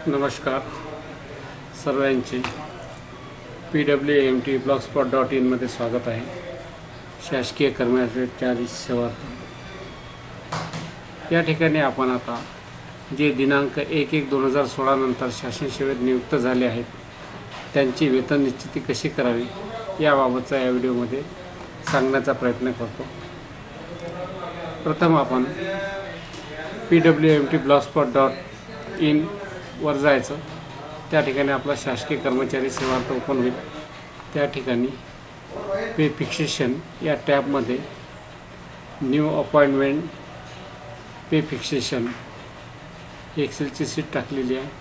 नमस्कार सर्वांचे PWAMT blogspot.in मध्ये स्वागत आहे। शासकीय कर्मचारी सेवा या ठिकाणी आपण आता जे दिनांक 1/1/2016 नंतर शासन सेवेत नियुक्त झाले आहेत त्यांची वेतन निश्चिती कशी करावी याबाबतचा या व्हिडिओमध्ये सांगण्याचा प्रयत्न करतो। प्रथम आपण PWAMT blogspot.in वर जायचं। त्या ठिकाणी आपला शासकीय कर्मचारी सेवा ओपन होईल। त्या ठिकाणी पे फिक्सेशन या टॅबमध्ये न्यू अपॉइंटमेंट पे फिक्सेशन एक्सेलची शीट टाकलेली आहे।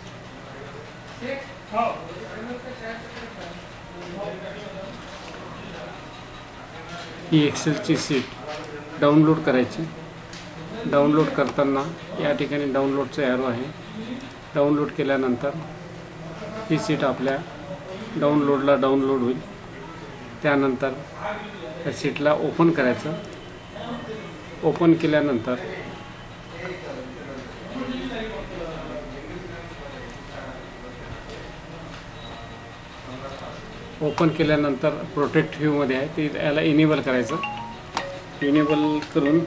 ही एक्सेलची शीट डाउनलोड करायची। डाउनलोड करताना या ठिकाणी डाउनलोडचा एरो आहे। डाउनलोड केल्यानंतर ही शीट आपल्या डाउनलोड होईल। त्यानंतर त्या शीटला ओपन करायचं। ओपन केल्यानंतर प्रोटेक्ट व्ह्यू मध्ये आहे ते याला इनेबल करायचं। इनेबल करून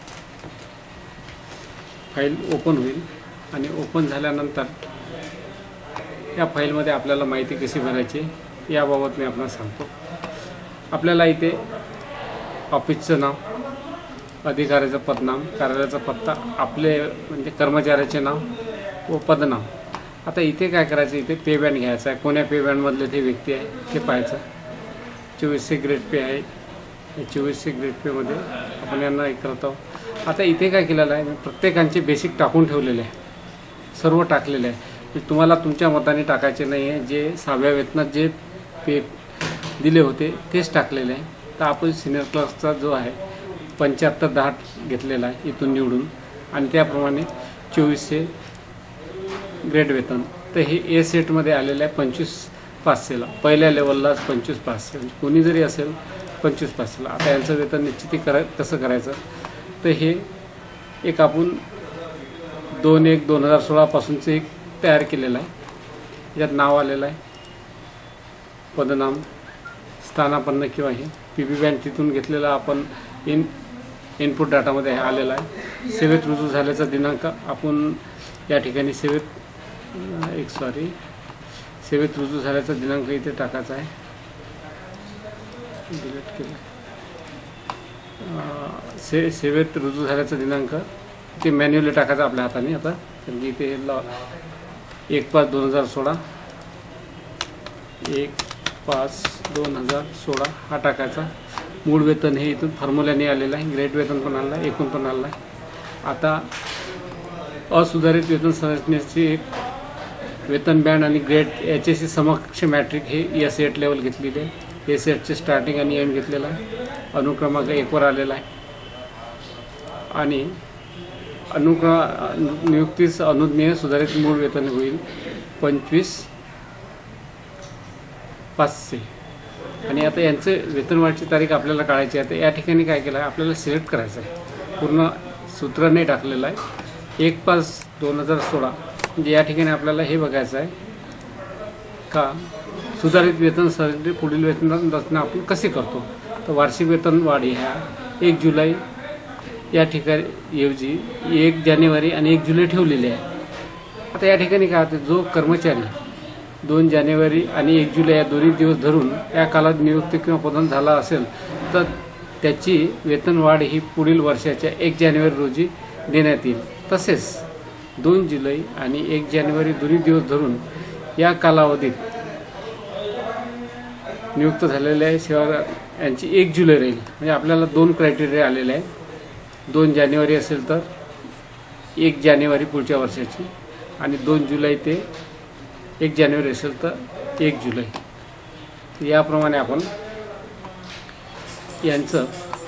फाईल ओपन होईल आणि ओपन झाल्यानंतर या फाईलमध्ये आपल्याला माहिती कशी भरायची याबाबत मी आपल्याला सांगतो। आपल्याला इथे ऑफिसचं नाव, अधिकाऱ्याचं पदनाम, कार्यालयाचा पत्ता, आपले म्हणजे कर्मचाऱ्याचे नाव व पदनाम। आता इथे काय करायचं, इथे पे बँड घ्यायचा आहे। कोण्या पे बँडमधले ते व्यक्ती आहे ते पाहायचं। 2400 ग्रेड पे आहे। 2400 ग्रेड पेमध्ये आपण यांना हे करतो। आता इथे काय केलेलं आहे, प्रत्येकांचे बेसिक टाकून ठेवलेले आहे, सर्व टाकलेले आहे। तुम्हाला तुमच्या मताने टाकायचे नाही आहे। जे 6व्या वेतनात जे पे दिले होते तेच टाकलेले आहे। तर आपण सिनियर क्लासचा जो आहे 7510 घेतलेला आहे इथून निवडून आणि त्याप्रमाणे 2400 ग्रेड वेतन। तर हे ए सेटमध्ये आलेलं आहे 25,500ला। पहिल्या लेवललाच 25,500, कोणी जरी असेल 25,500ला। आता यांचं वेतन निश्चिती कसं करायचं, तर हे एक आपण 2/1/2016 पासूनचं एक तयार केलेलं आहे। यात नाव आलेलं आहे, पदनाम, स्थानापन्न किंवा हे PB बँड तिथून घेतलेला आपण इनपुट डाटामध्ये आलेला आहे। सेवेत रुजू झाल्याचा दिनांक आपण या ठिकाणी सेवेत रुजू झाल्याचा दिनांक इथे टाकायचा आहे। डिलीट केला। सेवेत रुजू झाल्याचा दिनांक ते मॅन्युअली टाकायचा आपल्या हाताने। आता कारण की इथे 1/5/2016 1/5/2016 हा टाकायचा। मूळ वेतन हे इथून फॉर्म्युल्याने आलेलं आहे। ग्रेड वेतन पण आलं आहे, एकूण पण आलं आहे। आता असुधारित वेतन संरचनेची एक वेतन बँड आणि ग्रेड याच्याशी समकक्ष मॅट्रिक हे S8 लेवल घेतलेली आहे। S8चे स्टार्टिंग आणि एंड घेतलेला आहे। अनुक्रमांक 1 वर आलेला आहे आणि नियुक्तीस अनुज्ञेय सुधारित मूळ वेतन होईल 25,500। आणि आता यांचे वेतनवाढीची तारीख आपल्याला काढायची आहे। तर या ठिकाणी काय केलं आहे, आपल्याला सिलेक्ट करायचं आहे। पूर्ण सूत्र नाही टाकलेलं आहे। 1/5/2016 म्हणजे या ठिकाणी आपल्याला हे बघायचं आहे का सुधारित वेतन संरचने पुढील वेतन रचना आपण कशी करतो। तर वार्षिक वेतन वाढी ह्या 1 जुलै या ठिकाणी ऐवजी 1 जानेवारी आणि 1 जुलै ठेवलेले आहे। आता या ठिकाणी काय होते, जो कर्मचारी 2 जानेवारी आणि 1 जुलै या दोन्ही दिवस धरून या कालावधीत नियुक्ती किंवा पदोन्नत झाला असेल तर त्याची वेतन वाढ ही पुढील वर्षाच्या 1 जानेवारी रोजी देण्यात येईल। तसेच 2 जुलै आणि 1 जानेवारी दोन्ही दिवस धरून या कालावधीत नियुक्त झालेल्या सेवा यांची 1 जुलै राहील। म्हणजे आपल्याला 2 क्रायटेरिया आलेले आहे। 2 जानेवारी असेल तर 1 जानेवारी पुढच्या वर्षाची आणि 2 जुलै ते 1 जानेवारी असेल तर 1 जुलै। याप्रमाणे आपण यांचं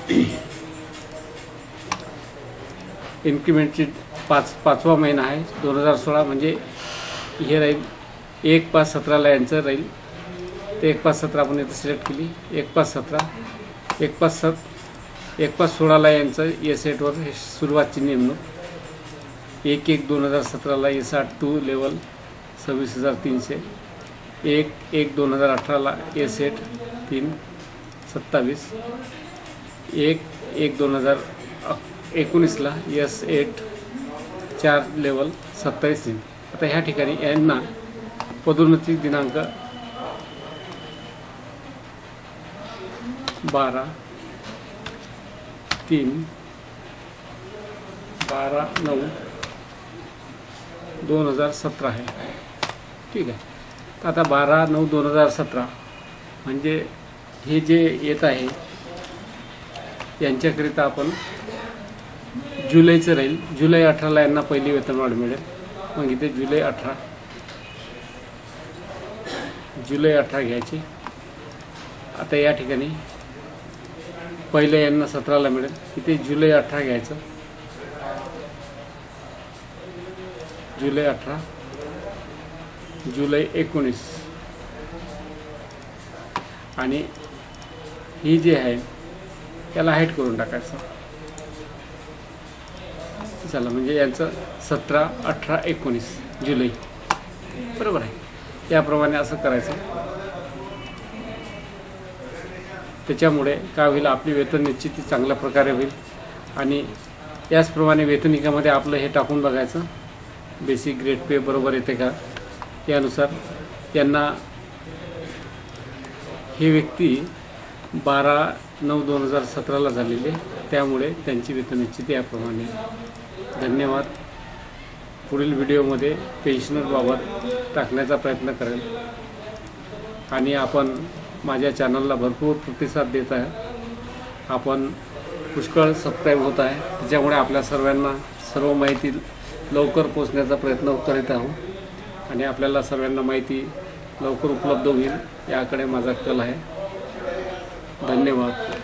इन्क्रिमेंटची 5वा महिना आहे 2016 म्हणजे हे राहील 1/5/17ला यांचं राहील। ते 1/5/17 आपण इथे सिलेक्ट केली। 1/5/17 1/5/16ला यांचं S8 वर सुरुवातची नेमणूक 1/1/2017ला S8 2 लेवल 26,300. 1/1/2018ला A-सेट 3 27. 1/1/2019ला S-8 4 लेवल 27 दिन. आता ह्या ठिकाणी यांना पदोन्नती दिनांक 12/9/2017 आहे. ठीक आहे. तर आता 12/9/2017 म्हणजे हे जे येत आहे यांच्याकरिता आपण जुलैचं राहील. जुलै 18ला यांना पहिली वेतनवाढ मिळेल. मग इथे जुलै 18 घ्यायची. आता या ठिकाणी पहिलं यांना 17ला मिळेल. इथे जुलै 18 घ्यायचं. जुलै 18, जुलै 19 आणि ही जी आहे त्याला हाईट करून टाकायचं. चला, म्हणजे यांचं 17, 18, 19 जुलै बरोबर आहे. याप्रमाणे असं करायचं. त्याच्यामुळे काय होईल, आपली वेतन निश्चिती चांगल्या प्रकारे होईल. आणि याचप्रमाणे वेतनिकामध्ये आपलं हे टाकून बघायचं, बेसिक ग्रेड पे बरोबर येते का. यानुसार यांना ही व्यक्ती 12/9/2017ला झालेली आहे, त्यामुळे त्यांची वेतन निश्चिती याप्रमाणे. धन्यवाद. पुढील व्हिडिओमध्ये पेन्शनरबाबत टाकण्याचा प्रयत्न करेल. आणि आपण माझ्या चॅनलला भरपूर प्रतिसाद देत आहे. आपण पुष्कळ सबस्क्राईब होत आहे, त्याच्यामुळे आपल्या सर्वांना सर्व माहिती लवकर पोचण्याचा प्रयत्न करीत आहोत. आणि आपल्याला सर्वांना माहिती लवकर उपलब्ध होईल याकडे माझा कल आहे. धन्यवाद.